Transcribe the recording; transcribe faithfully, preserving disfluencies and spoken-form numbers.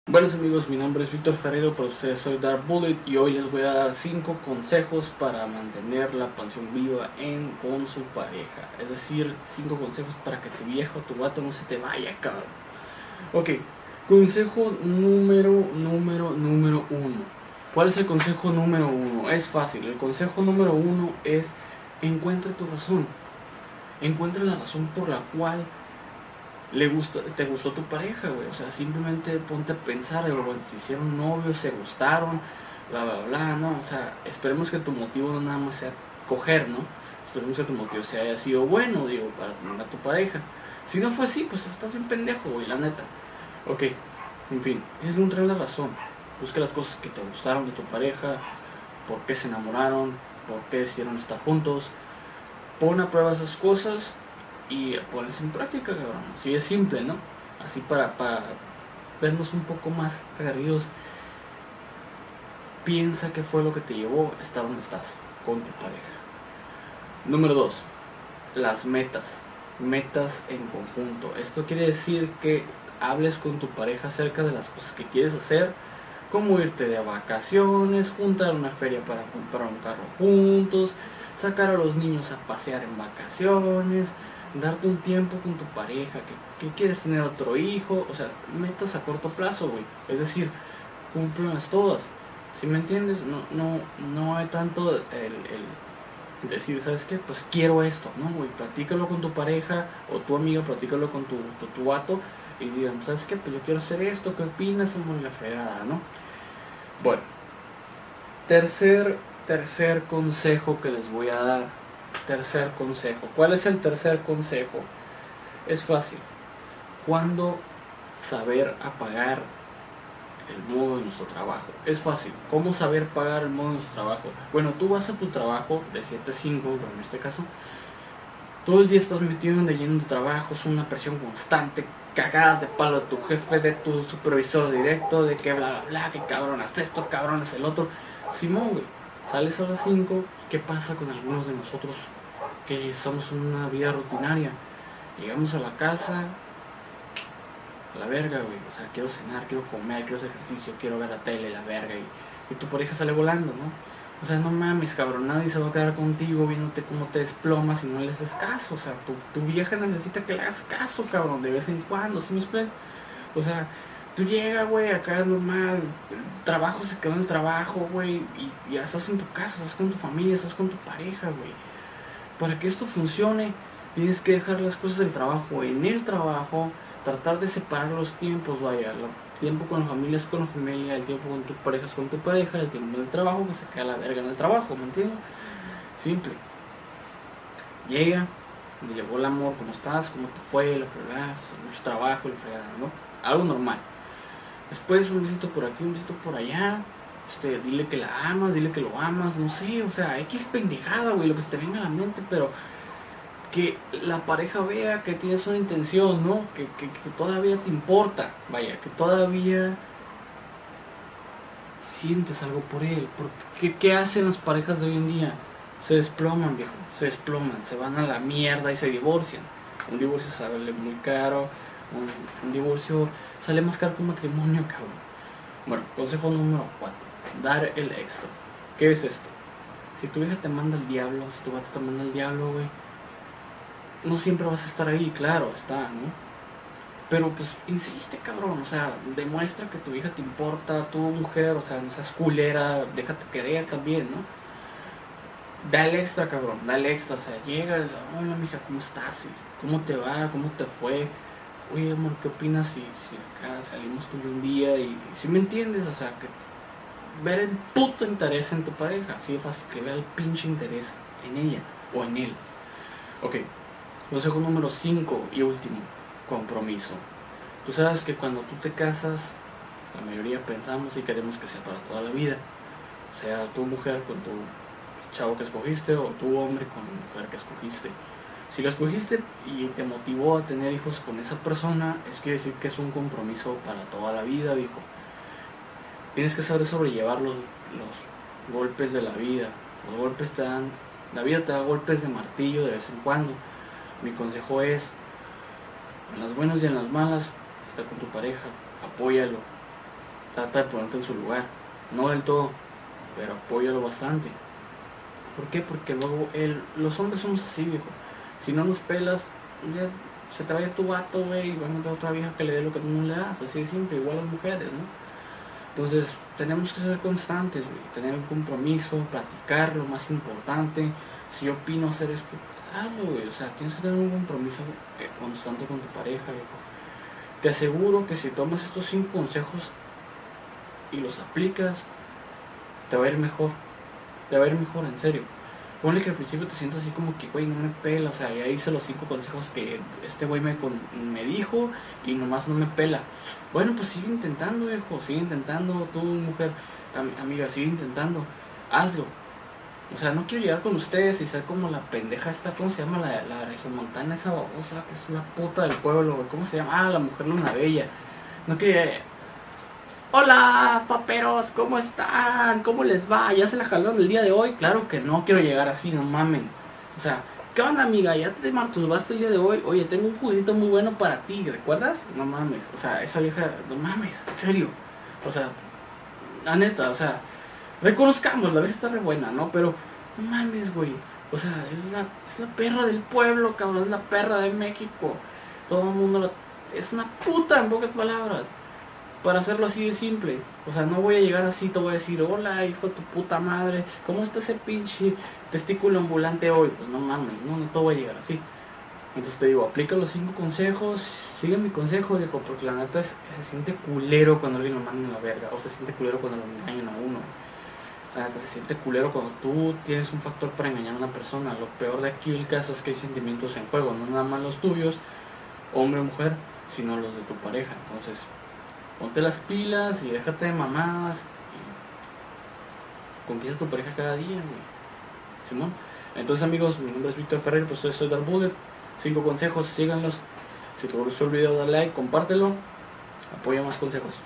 Buenos amigos, mi nombre es Víctor Ferrero, para ustedes soy Dark Bullet y hoy les voy a dar cinco consejos para mantener la pasión viva en con su pareja. Es decir, cinco consejos para que tu viejo o tu gato no se te vaya, cabrón. Ok, consejo número, número, número uno. ¿Cuál es el consejo número uno? Es fácil, el consejo número uno es encuentra tu razón. Encuentra la razón por la cual le gusta, te gustó tu pareja, güey. O sea, simplemente ponte a pensar, güey, si hicieron novios, se gustaron, bla, bla, bla, ¿no? O sea, esperemos que tu motivo no nada más sea coger, ¿no? Esperemos que tu motivo se haya sido bueno, digo, para tener a tu pareja. Si no fue así, pues estás bien pendejo, güey, la neta. Ok, en fin, tienes que encontrar la razón. Busca las cosas que te gustaron de tu pareja, por qué se enamoraron, por qué decidieron estar juntos. Pon a prueba esas cosas y pones en práctica, cabrón. Así es simple, ¿no? Así para, para vernos un poco más agarridos. Piensa qué fue lo que te llevó a estar donde estás con tu pareja. Número dos, las metas. Metas en conjunto. Esto quiere decir que hables con tu pareja acerca de las cosas que quieres hacer, como irte de vacaciones, juntar una feria para comprar un carro juntos, sacar a los niños a pasear en vacaciones, darte un tiempo con tu pareja, que, que quieres tener otro hijo, o sea, metas a corto plazo, güey. Es decir, cúmplelas todas. ¿Sí me entiendes? No, no, no hay tanto el, el decir, ¿sabes qué? Pues quiero esto, ¿no, güey? Platícalo con tu pareja o tu amiga, platícalo con tu, tu, tu vato y digan, ¿sabes qué? Pues yo quiero hacer esto, ¿qué opinas? Somos la fregada, ¿no? Bueno, tercer, tercer consejo que les voy a dar. Tercer consejo. ¿Cuál es el tercer consejo? Es fácil. ¿Cuándo saber apagar el modo de nuestro trabajo? Es fácil. ¿Cómo saber pagar el modo de nuestro trabajo? Bueno, tú vas a tu trabajo de siete a cinco, en este caso. Todo el día estás metido de lleno de trabajo, es una presión constante, cagadas de palo de tu jefe, de tu supervisor directo, de que bla bla bla, que cabrón haz esto, cabrón haz el otro. Simón, güey, sales a las cinco, ¿qué pasa con algunos de nosotros que somos una vida rutinaria? Llegamos a la casa, a la verga, güey, o sea, quiero cenar, quiero comer, quiero hacer ejercicio, quiero ver la tele, la verga, y, y tu pareja sale volando, ¿no? O sea, no mames, cabrón, nadie se va a quedar contigo viéndote cómo te desplomas y no le haces caso. O sea, tu, tu vieja necesita que le hagas caso, cabrón, de vez en cuando, ¿sí me explico? O sea, tú llegas, güey, acá es normal, el trabajo se quedó en el trabajo, güey, y ya estás en tu casa, estás con tu familia, estás con tu pareja, güey. Para que esto funcione, tienes que dejar las cosas del trabajo en el trabajo, tratar de separar los tiempos, vaya, el tiempo con la familia es con la familia, el tiempo con tu pareja es con tu pareja, el tiempo del trabajo que se queda la verga en el trabajo, ¿me entiendes? Simple. Llega, le llegó el amor, ¿cómo estás? ¿Cómo te fue? La fregada, mucho trabajo, la fregada, ¿no? Algo normal. Después un besito por aquí, un besito por allá. Este, dile que la amas, dile que lo amas, no sé, o sea, X pendejada, güey, lo que se te venga a la mente, pero que la pareja vea que tienes una intención, ¿no? Que, que, que todavía te importa, vaya, que todavía sientes algo por él. Porque, ¿qué hacen las parejas de hoy en día? Se desploman, viejo, se desploman, se van a la mierda y se divorcian. Un divorcio sale muy caro, un, un divorcio sale más caro que un matrimonio, cabrón. Bueno, consejo número cuatro, dar el extra. ¿Qué es esto? Si tu hija te manda el diablo, si tu gato te manda el diablo, güey, no siempre vas a estar ahí, claro, está, ¿no? Pero pues insiste, cabrón, o sea, demuestra que tu hija te importa, tu mujer, o sea, no seas culera, déjate querer también, ¿no? Dale extra, cabrón, dale extra, o sea, llegas, hola mija, ¿cómo estás? ¿Cómo te va? ¿Cómo te fue? Oye, amor, ¿qué opinas si, si acá salimos tú un día? Y si me entiendes, o sea, que ver el puto interés en tu pareja, así de fácil, que vea el pinche interés en ella o en él. Ok, consejo número cinco y último, compromiso. Tú sabes que cuando tú te casas, la mayoría pensamos y queremos que sea para toda la vida. Sea tu mujer con tu chavo que escogiste o tu hombre con la mujer que escogiste. Si lo escogiste y te motivó a tener hijos con esa persona, es quiere decir que es un compromiso para toda la vida, viejo. Tienes que saber sobrellevar los, los golpes de la vida. Los golpes te dan, la vida te da golpes de martillo de vez en cuando. Mi consejo es, en las buenas y en las malas, está con tu pareja, apóyalo, trata de ponerte en su lugar. No del todo, pero apóyalo bastante. ¿Por qué? Porque luego el, los hombres somos así, viejo. Si no nos pelas, ya se te vaya tu vato, güey, y va a encontrar otra vieja que le dé lo que tú no le das. Así de simple, igual las mujeres, ¿no? Entonces, tenemos que ser constantes, güey. Tener un compromiso, platicar, lo más importante. Si yo opino hacer esto, hazlo, güey. O sea, tienes que tener un compromiso eh, constante con tu pareja, viejo. Te aseguro que si tomas estos cinco consejos y los aplicas, te va a ir mejor. Te va a ir mejor, en serio. Ponle que al principio te sientas así como que, güey, no me pela. O sea, ya hice los cinco consejos que este güey me, me dijo y nomás no me pela. Bueno, pues sigue intentando, viejo. Sigue intentando, tú, mujer, am amiga, sigue intentando. Hazlo. O sea, no quiero llegar con ustedes y ser como la pendeja esta, ¿cómo se llama? La, la regiomontana esa babosa, que es la puta del pueblo, güey. ¿Cómo se llama? Ah, la mujer luna bella. No quiero... Hola, paperos, ¿cómo están? ¿Cómo les va? ¿Ya se la jalaron el día de hoy? Claro que no quiero llegar así, no mamen. O sea, ¿qué onda, amiga? ¿Ya te masturbaste el día de hoy? Oye, tengo un juguetito muy bueno para ti, ¿recuerdas? No mames, o sea, esa vieja, no mames, en serio. O sea, la neta, o sea, reconozcamos, la vieja está re buena, ¿no? Pero, no mames, güey. O sea, es la, es la perra del pueblo, cabrón, es la perra de México. Todo el mundo la... Es una puta, en pocas palabras. Para hacerlo así de simple. O sea, no voy a llegar así, te voy a decir, hola, hijo de tu puta madre, ¿cómo está ese pinche testículo ambulante hoy? Pues no mames, no, no te voy a llegar así. Entonces te digo, aplica los cinco consejos, sigue mi consejo, viejo, porque la neta es, se siente culero cuando alguien lo manda en la verga, o se siente culero cuando lo engañan a uno. La neta se siente culero cuando tú tienes un factor para engañar a una persona. Lo peor de aquí el caso es que hay sentimientos en juego, no nada más los tuyos, hombre o mujer, sino los de tu pareja. Entonces, ponte las pilas y déjate de mamadas y conquista a tu pareja cada día, güey. Simón. Entonces, amigos, mi nombre es Víctor Ferrer, pues soy Darth Bullet. Cinco consejos, síganlos. Si te gustó el video, dale like, compártelo. Apoya más consejos.